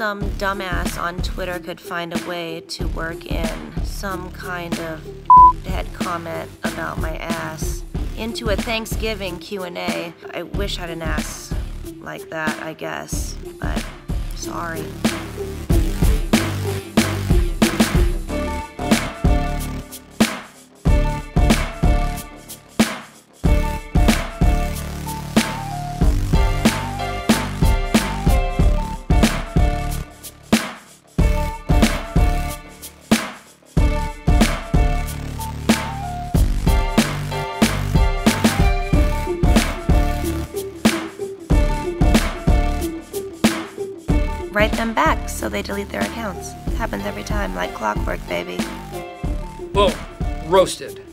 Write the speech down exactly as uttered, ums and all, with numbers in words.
some dumbass on Twitter could find a way to work in some kind of head comment about my ass into a Thanksgiving Q and A. I wish I had an ass like that, I guess, but sorry. Write them back so they delete their accounts. Happens every time, like clockwork, baby. Boom. Roasted.